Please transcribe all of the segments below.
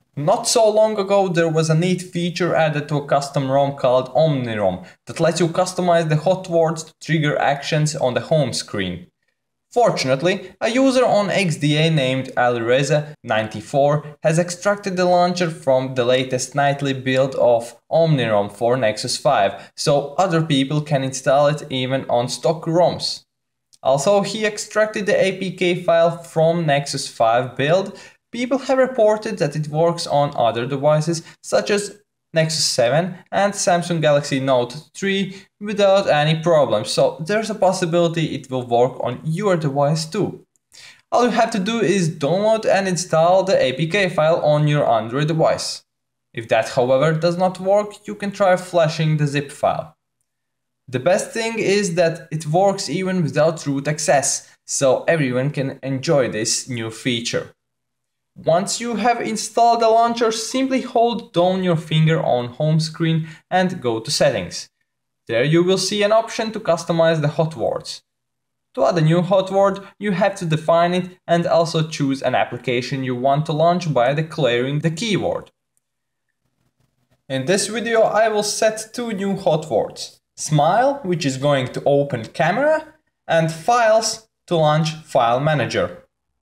Not so long ago, there was a neat feature added to a custom ROM called OmniROM that lets you customize the hotwords to trigger actions on the home screen. Fortunately, a user on XDA named Alireza94 has extracted the launcher from the latest nightly build of OmniROM for Nexus 5, so other people can install it even on stock ROMs. Also, he extracted the APK file from Nexus 5 build. People have reported that it works on other devices such as Nexus 7 and Samsung Galaxy Note 3 without any problems, so there's a possibility it will work on your device too. All you have to do is download and install the APK file on your Android device. If that, however, does not work, you can try flashing the zip file. The best thing is that it works even without root access, so everyone can enjoy this new feature. Once you have installed the launcher, simply hold down your finger on home screen and go to settings. There you will see an option to customize the hotwords. To add a new hotword, you have to define it and also choose an application you want to launch by declaring the keyword. In this video I will set two new hotwords: Smile, which is going to open camera, and Files to launch File Manager.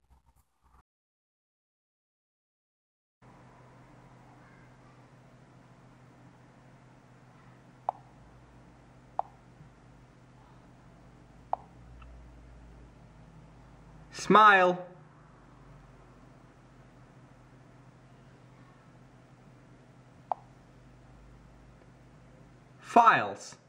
Smile. Files.